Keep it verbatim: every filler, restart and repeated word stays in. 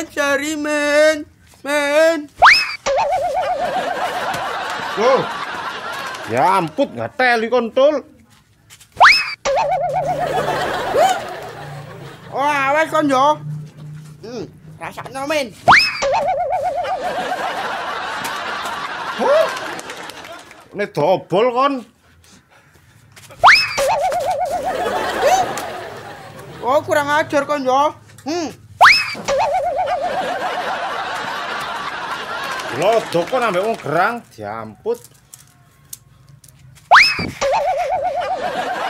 Men, sorry men. Men. Oh. Ya ampun, nggak teli kontol. Oh, awet kon yo. Hmm, rasakno men. Huh? Ini dobol kon. Oh, kurang ajar kon yo. Hmm. Lodok kon ambek wong gerang, diamput.